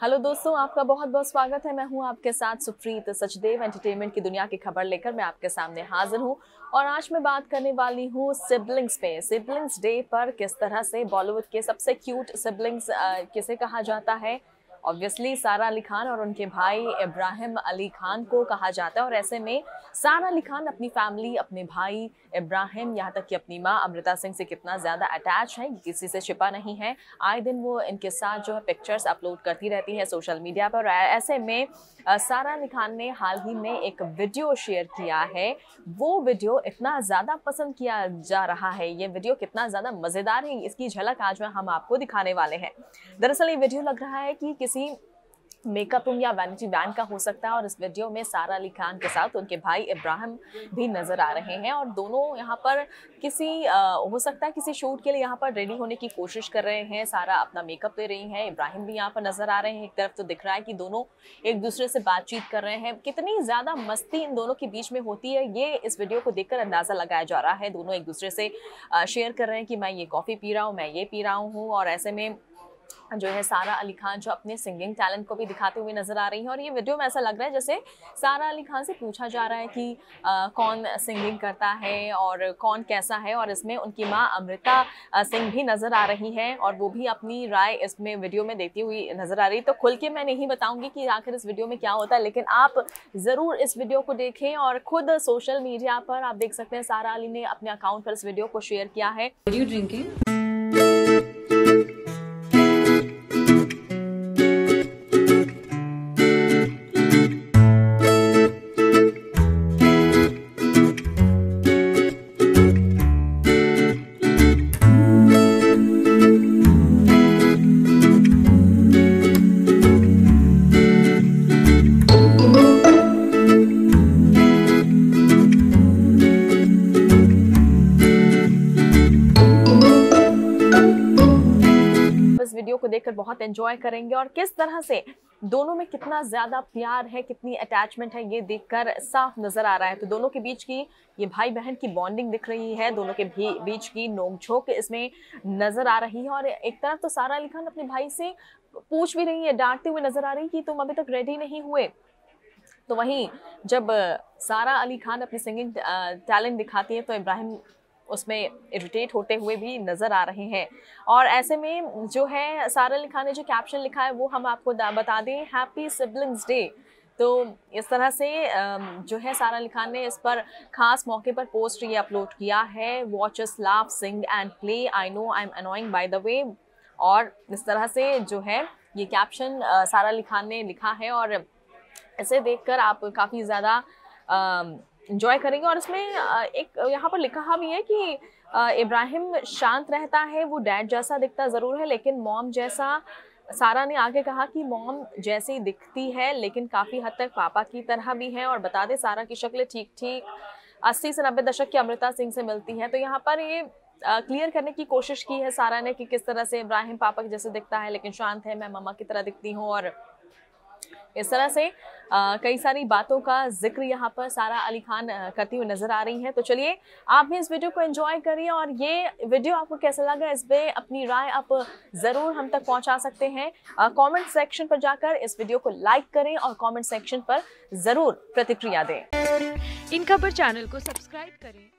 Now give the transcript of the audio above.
Hello दोस्तों, आपका बहुत बहुत स्वागत है। मैं हूं आपके साथ सुप्रीत। सचदेव एंटरटेनमेंट की दुनिया की खबर लेकर मैं आपके सामने हाजिर हूं और आज मैं बात करने वाली हूं सिबलिंग्स पे। सिबलिंग्स डे पर किस तरह से बॉलीवुड के सबसे क्यूट सिबलिंग्स किसे कहा जाता है? ऑब्वियसली सारा अली खान और उनके भाई इब्राहिम अली खान को कहा जाता है। और ऐसे में सारा अली खान अपनी फैमिली, अपने भाई इब्राहिम, यहाँ तक कि अपनी माँ अमृता सिंह से कितना ज़्यादा अटैच है, किसी से छिपा नहीं है। आए दिन वो इनके साथ जो है पिक्चर्स अपलोड करती रहती है सोशल मीडिया पर। ऐसे में सारा अली खान ने हाल ही में एक वीडियो शेयर किया है। वो वीडियो इतना ज़्यादा पसंद किया जा रहा है, ये वीडियो कितना ज़्यादा मज़ेदार है, इसकी झलक आज हम आपको दिखाने वाले हैं। दरअसल ये वीडियो लग रहा है कि किसी मेकअप रूम या वैनिटी वैन का हो सकता है और इस वीडियो में सारा अली खान के साथ उनके भाई इब्राहिम भी नजर आ रहे हैं और दोनों यहाँ पर किसी हो सकता है किसी शूट के लिए यहाँ पर रेडी होने की कोशिश कर रहे हैं। सारा अपना मेकअप दे रही है, इब्राहिम भी यहाँ पर नजर आ रहे हैं। एक तरफ तो दिख रहा है कि दोनों एक दूसरे से बातचीत कर रहे हैं। कितनी ज्यादा मस्ती इन दोनों के बीच में होती है, ये इस वीडियो को देखकर अंदाजा लगाया जा रहा है। दोनों एक दूसरे से शेयर कर रहे हैं कि मैं ये कॉफी पी रहा हूँ, मैं ये पी रहा हूँ। और ऐसे में जो है सारा अली खान जो अपने सिंगिंग टैलेंट को भी दिखाते हुए नजर आ रही हैं। और ये वीडियो में ऐसा लग रहा है जैसे सारा अली खान से पूछा जा रहा है कि कौन सिंगिंग करता है और कौन कैसा है। और इसमें उनकी माँ अमृता सिंह भी नजर आ रही हैं और वो भी अपनी राय इसमें वीडियो में देती हुई नजर आ रही। तो खुल के मैं नहीं बताऊंगी कि आखिर इस वीडियो में क्या होता है, लेकिन आप जरूर इस वीडियो को देखें। और खुद सोशल मीडिया पर आप देख सकते हैं सारा अली ने अपने अकाउंट पर इस वीडियो को शेयर किया है। वीडियो को देखकर बहुत एंजॉय करेंगे और किस तरह से दोनों में कितना ज्यादा प्यार है, कितनी अटैचमेंट है, ये देखकर साफ नजर आ रहा है। तो दोनों के बीच की ये भाई बहन की बॉन्डिंग दिख रही है, दोनों के बीच की नोकझोंक इसमें नजर आ रही है। और एक तरफ तो सारा अली खान अपने भाई से पूछ भी रही है, डांटते हुए नजर आ रही है कि तुम अभी तक रेडी नहीं हुए। तो वहीं जब सारा अली खान अपनी सिंगिंग टैलेंट दिखाती है तो इब्राहिम उसमें इरिटेट होते हुए भी नजर आ रहे हैं। और ऐसे में जो है सारा अली खान ने जो कैप्शन लिखा है वो हम आपको बता दें, हैप्पी सिबलिंग्स डे। तो इस तरह से जो है सारा अली खान ने इस पर खास मौके पर पोस्ट ये अपलोड किया है, watch us laugh sing and play, I know I am annoying by the way. और इस तरह से जो है ये कैप्शन सारा अली खान ने लिखा है और इसे देखकर आप काफ़ी ज़्यादा इंजॉय करेंगे। और इसमें एक यहाँ पर लिखा भी है कि इब्राहिम शांत रहता है, वो डैड जैसा दिखता ज़रूर है लेकिन मॉम जैसा। सारा ने आगे कहा कि मॉम जैसी दिखती है लेकिन काफ़ी हद तक पापा की तरह भी है। और बता दें सारा की शक्ल ठीक ठीक 80 से 90 दशक की अमृता सिंह से मिलती है। तो यहाँ पर ये क्लियर करने की कोशिश की है सारा ने कि किस तरह से इब्राहिम पापा के जैसे दिखता है लेकिन शांत है, मैं मम्मा की तरह दिखती हूँ। और इस तरह से कई सारी बातों का जिक्र यहाँ पर सारा अली खान करती हुई नजर आ रही हैं। तो चलिए आप भी इस वीडियो को एंजॉय करिए और ये वीडियो आपको कैसा लगा इस पे अपनी राय आप ज़रूर हम तक पहुँचा सकते हैं। कमेंट सेक्शन पर जाकर इस वीडियो को लाइक करें और कमेंट सेक्शन पर ज़रूर प्रतिक्रिया दें। इन खबर चैनल को सब्सक्राइब करें।